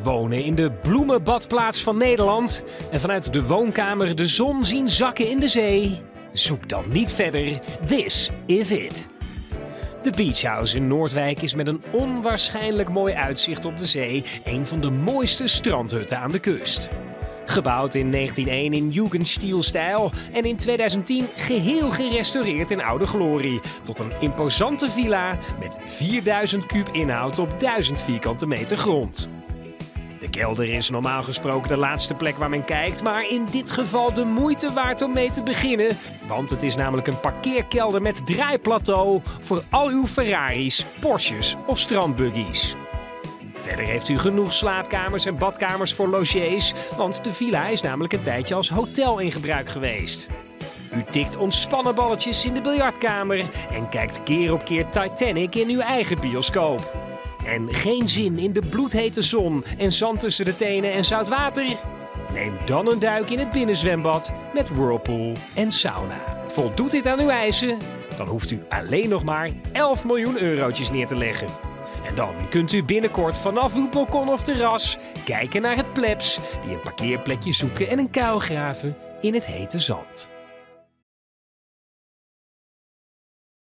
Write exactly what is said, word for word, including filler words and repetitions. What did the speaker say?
Wonen in de bloemenbadplaats van Nederland en vanuit de woonkamer de zon zien zakken in de zee? Zoek dan niet verder. This is it. De Beach House in Noordwijk is met een onwaarschijnlijk mooi uitzicht op de zee een van de mooiste strandhutten aan de kust. Gebouwd in negentien nul één in Jugendstil-stijl en in tweeduizend tien geheel gerestaureerd in oude glorie. Tot een imposante villa met vierduizend kuub inhoud op duizend vierkante meter grond. De kelder is normaal gesproken de laatste plek waar men kijkt, maar in dit geval de moeite waard om mee te beginnen. Want het is namelijk een parkeerkelder met draaiplateau voor al uw Ferraris, Porsches of strandbuggies. Verder heeft u genoeg slaapkamers en badkamers voor logés, want de villa is namelijk een tijdje als hotel in gebruik geweest. U tikt ontspannen balletjes in de biljartkamer en kijkt keer op keer Titanic in uw eigen bioscoop. En geen zin in de bloedhete zon en zand tussen de tenen en zout water? Neem dan een duik in het binnenzwembad met whirlpool en sauna. Voldoet dit aan uw eisen? Dan hoeft u alleen nog maar elf miljoen eurotjes neer te leggen. En dan kunt u binnenkort vanaf uw balkon of terras kijken naar het plebs die een parkeerplekje zoeken en een kuil graven in het hete zand.